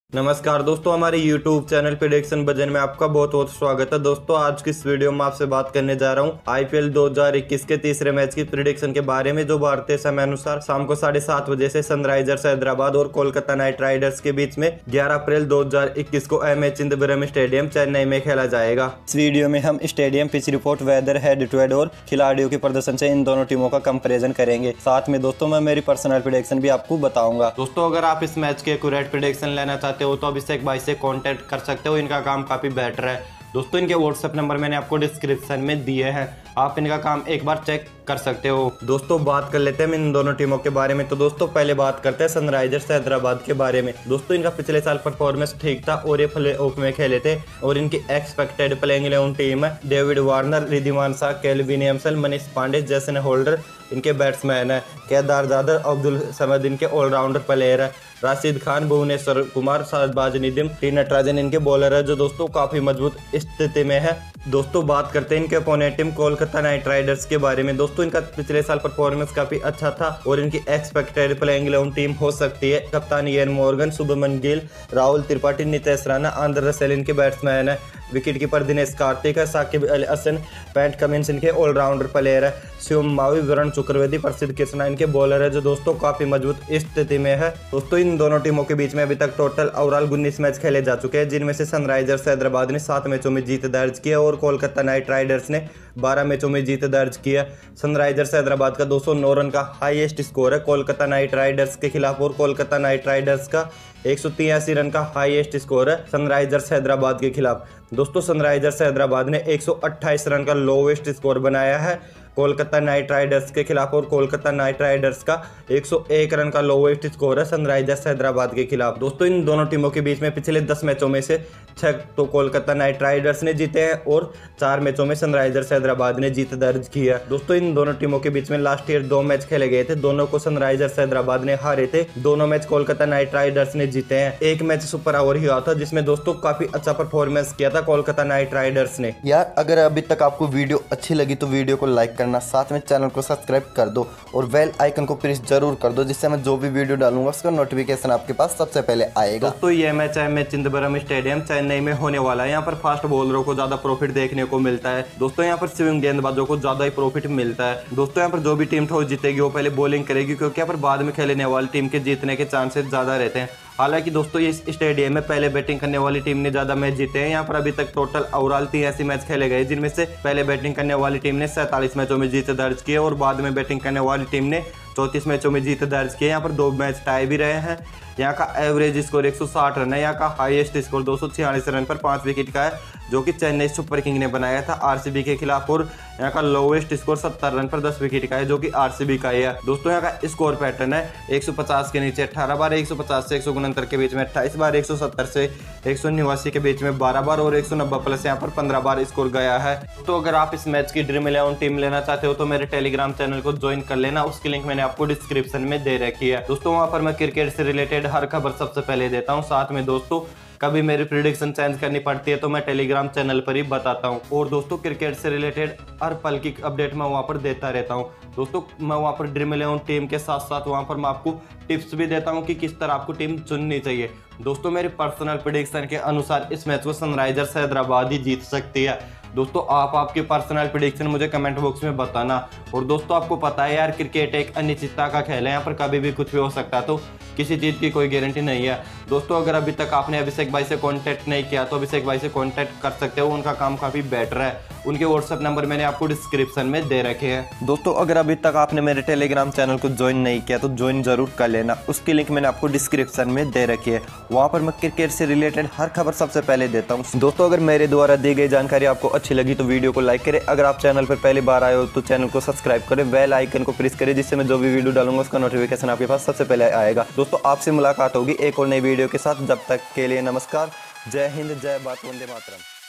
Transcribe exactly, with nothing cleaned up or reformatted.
नमस्कार दोस्तों, हमारे YouTube चैनल प्रेडिक्शन भजन में आपका बहुत बहुत स्वागत है। दोस्तों आज की इस वीडियो में आपसे बात करने जा रहा हूं आईपीएल दो हज़ार इक्कीस के तीसरे मैच की प्रेडिक्शन के बारे में, जो भारतीय समय अनुसार शाम को साढ़े सात बजे से सनराइजर्स हैदराबाद और कोलकाता नाइट राइडर्स के बीच में ग्यारह अप्रैल दो हज़ार इक्कीस को M A Chidambaram stadium Chennai में खेला जाएगा। इस वीडियो में हम stadium pitch report, weather, head to head और खिलाड़ियों के प्रदर्शन से इन दोनों टीमों का कंपेरिजन करेंगे। साथ में दोस्तों मैं मेरी पर्सनल प्रेडिक्शन भी आपको बताऊंगा। दोस्तों अगर आप इस मैच के एक्यूरेट प्रेडिक्शन लेना चाहते हो तो अभिषेक भाई से कांटेक्ट कर सकते हो, इनका काम काफी बेटर है। दोस्तों इनके व्हाट्सएप नंबर मैंने आपको डिस्क्रिप्शन में दिए हैं, आप इनका काम एक बार चेक कर सकते हो। दोस्तों बात कर लेते हैं इन दोनों टीमों के बारे में। तो दोस्तों पहले बात करते हैं सनराइजर्स हैदराबाद के बारे में। दोस्तों इनका पिछले साल परफॉर्मेंस ठीक था और ये प्ले ऑफ में खेले थे और इनकी एक्सपेक्टेड प्लेइंग इलेवन टीम है David Warner, Wriddhiman Saha, Kane Williamson, Manish Pandey, Jason Holder इनके बैट्समैन है, केदार जाधव, अब्दुल समद इनके ऑलराउंडर प्लेयर है, राशिद खान, भुवनेश्वर कुमार, शाहबाज नदीम, टी नटराजन इनके बॉलर है, जो दोस्तों काफी मजबूत स्थिति में है। दोस्तों बात करते हैं इनके opponent team Kolkata Knight Riders के बारे में। दोस्तों इनका पिछले साल परफॉर्मेंस काफी अच्छा था और इनकी एक्सपेक्टेड प्लेइंग इलेवन टीम हो सकती है। कप्तान Eoin Morgan, Shubman Gill, Rahul Tripathi, Nitish Rana, Andre Russell इनके बैट्समैन है, विकेट कीपर दिनेश कार्तिक है, साकिब अल हसन, पैट कमिंस इनके ऑलराउंडर प्लेयर है, शिवम मावी, वरुण चक्रवर्ती, प्रसिद्ध कृष्णा इनके बॉलर है, जो दोस्तों काफी मजबूत स्थिति में है। दोस्तों इन दोनों टीमों के बीच में अभी तक टोटल ओवरऑल उन्नीस मैच खेले जा चुके हैं, जिनमें से सनराइजर्स हैदराबाद ने सात मैचों में जीत दर्ज की है और कोलकाता नाइट राइडर्स ने बारह मैचों में जीत दर्ज की है। सनराइजर्स हैदराबाद का दो सौ नौ रन का हाईएस्ट स्कोर है कोलकाता नाइट राइडर्स के खिलाफ और कोलकाता नाइट राइडर्स का एक सौ तिरासी रन का हाईएस्ट स्कोर है सनराइजर्स हैदराबाद के खिलाफ। दोस्तों सनराइजर्स हैदराबाद ने एक सौ अट्ठाईस रन का लोवेस्ट स्कोर बनाया है कोलकाता नाइट राइडर्स के खिलाफ और कोलकाता नाइट राइडर्स का एक सौ एक रन का लोवेस्ट स्कोर है सनराइजर्स हैदराबाद के खिलाफ। दोस्तों इन दोनों टीमों के बीच में पिछले दस मैचों में से छह तो कोलकाता नाइट राइडर्स ने जीते हैं और चार मैचों में सनराइजर्स हैदराबाद ने जीत दर्ज की है। दोस्तों इन दोनों टीमों के बीच में लास्ट ईयर दो मैच खेले गए थे, दोनों को सनराइजर्स हैदराबाद ने हारे थे, दोनों मैच कोलकाता नाइट राइडर्स ने जीते हैं। एक मैच सुपर ओवर ही हुआ था जिसमें दोस्तों काफी अच्छा परफॉर्मेंस किया था कोलकाता नाइट राइडर्स ने। यार अगर अभी तक आपको वीडियो अच्छी लगी तो वीडियो को लाइक करना, साथ में चैनल को सब्सक्राइब कर दो और बेल आइकन को प्रेस जरूर कर दो, जिससे मैं जो भी वीडियो डालूंगा उसका नोटिफिकेशन आपके पास सबसे पहले आएगा। दोस्तों ये match M A Chidambaram stadium Chennai में होने वाला है। यहाँ पर फास्ट बॉलरों को ज्यादा प्रॉफिट देखने को मिलता है। दोस्तों यहाँ पर स्विंग गेंदबाजों को ज्यादा ही प्रॉफिट मिलता है। दोस्तों यहाँ पर जो भी टीम टॉस जीतेगी वो पहले बॉलिंग करेगी, क्योंकि यहाँ पर बाद में खेलने वाली टीम के जीतने के चांसेस ज्यादा रहते हैं। हालांकि दोस्तों इस स्टेडियम में पहले बैटिंग करने वाली टीम ने ज्यादा मैच जीते हैं। यहाँ पर अभी तक टोटल ओवरऑल तिरासी मैच खेले गए, जिनमें से पहले बैटिंग करने वाली टीम ने सैंतालीस मैचों में जीत दर्ज की है और बाद में बैटिंग करने वाली टीम ने चौंतीस मैचों में जीत दर्ज की है। यहाँ पर दो मैच टाई भी रहे हैं। यहाँ का एवरेज स्कोर एक सौ साठ रन है। यहाँ का हाईएस्ट स्कोर दो सौ छियालीस रन पर पांच विकेट का है, जो कि चेन्नई सुपर किंग ने बनाया था आरसीबी के खिलाफ, और यहाँ का लोवेस्ट स्कोर सत्तर रन पर दस विकेट का है, जो कि आरसीबी का ही है। दोस्तों यहाँ का स्कोर पैटर्न है एक सौ पचास के नीचे अठारह बार, एक सौ पचास से एक सौ उनहत्तर के बीच में अट्ठाईस बार, एक सौ सत्तर से एक सौ नवासी के बीच में बारह बार और एक सौ नब्बे प्लस यहाँ पर पंद्रह बार स्कोर गया है। तो अगर आप इस मैच की ड्रीम इलेवन टीम लेना चाहते हो तो मेरे टेलीग्राम चैनल को ज्वाइन कर लेना, उसकी लिंक मैंने आपको डिस्क्रिप्शन में दे रखी है। दोस्तों वहां पर मैं क्रिकेट से रिलेटेड हर खबर सबसे पहले देता हूं। साथ में दोस्तों कभी मेरी प्रेडिक्शन चेंज करनी पड़ती है तो मैं टेलीग्राम चैनल पर ही बताता हूं। और दोस्तों क्रिकेट से रिलेटेड हर पल की अपडेट मैं वहां पर देता रहता हूं। दोस्तों मैं वहां पर ड्रीम इलेवन टीम के साथ साथ वहां पर मैं आपको टिप्स भी देता हूं कि किस तरह आपको टीम चुननी चाहिए। दोस्तों मेरी पर्सनल प्रेडिक्शन के अनुसार इस मैच को सनराइजर्स हैदराबाद ही जीत सकती है। दोस्तों आप आपकी पर्सनल प्रेडिक्शन मुझे कमेंट बॉक्स में बताना। और दोस्तों आपको पता है यार क्रिकेट एक अनिश्चितता का खेल है, यहाँ पर कभी भी कुछ भी हो सकता है, तो किसी चीज़ की कोई गारंटी नहीं है। दोस्तों अगर अभी तक आपने अभिषेक भाई से कांटेक्ट नहीं किया तो अभिषेक भाई से कांटेक्ट कर सकते हो, उनका काम काफ़ी बेटर है। उनके व्हाट्सएप नंबर मैंने आपको डिस्क्रिप्शन में दे रखे हैं। दोस्तों अगर अभी तक आपने मेरे टेलीग्राम चैनल को ज्वाइन नहीं किया तो ज्वाइन जरूर कर लेना, उसकी लिंक मैंने आपको डिस्क्रिप्शन में दे रखी है। वहाँ पर मैं क्रिकेट से रिलेटेड हर खबर सबसे पहले देता हूँ। दोस्तों अगर मेरे द्वारा दी गई जानकारी आपको अच्छी लगी तो वीडियो को लाइक करें, अगर आप चैनल पर पहली बार आए हो तो चैनल को सब्सक्राइब करें, बेल आइकन को प्रेस करें, जिससे मैं जो भी वीडियो डालूंगा उसका नोटिफिकेशन आपके पास सबसे पहले आएगा। दोस्तों आपसे मुलाकात होगी एक और नई वीडियो के साथ, जब तक के लिए नमस्कार, जय हिंद, जय भारत, वंदे मातरम।